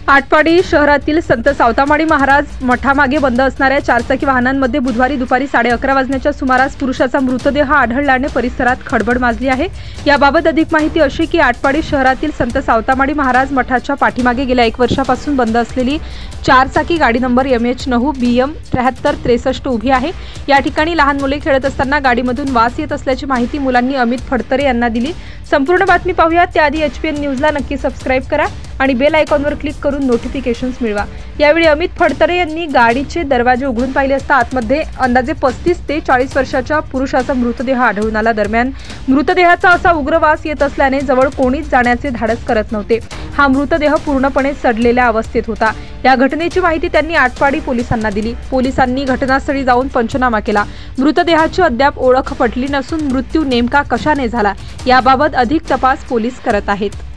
आटपाडी शहरातील संत सावतामाळी महाराज मठामागे बंद असणाऱ्या चारचाकी वाहनांमध्ये बुधवारी दुपारी 11:30 वाजण्याच्या सुमारास पुरुषाचा मृतदेह आढळल्याने परिसरात खळबळ माजली आहे। याबाबत अधिक माहिती अशी की आटपाडी शहरातील संत सावतामाळी महाराज मठाच्या पाठीमागे गेल्या 1 वर्षापासून बंद असलेली चारचाकी गाडी नंबर MH9 BM 7363 उभी आहे। या ठिकाणी लहान मुले खेळत असताना गाडीमधून वास येत असल्याची माहिती मुलांनी अमित फडतरे यांना दिली। संपूर्ण बातमी पाहूया त्याआधी HPN न्यूजला नक्की सबस्क्राइब करा आणि बेल आयकॉनवर क्लिक करून नोटिफिकेशन्स मिळवा। यावेळी अमित फडतरे यांनी गाडीचे दरवाजे उघडून पाहिले असता आतमध्ये अंदाजे 35 ते 40 वर्षाच्या पुरुषाचा मृतदेह आढळून आला। दरम्यान मृतदेहाचा असा उग्र वास येत असल्याने जवळ कोणीच जाण्याचे धाडस करत नव्हते। हा मृतदेह पूर्णपणे सडलेल्या अवस्थेत होता। या घटनेची माहिती त्यांनी आटपाडी पोलिसांना दिली। पोलिसांनी घटनास्थळी जाऊन पंचनामा केला। मृतदेहाची अद्याप ओळख पटली नसून मृत्यू नेमका कशाने झाला याबाबत अधिक तपास पोलीस करत आहेत।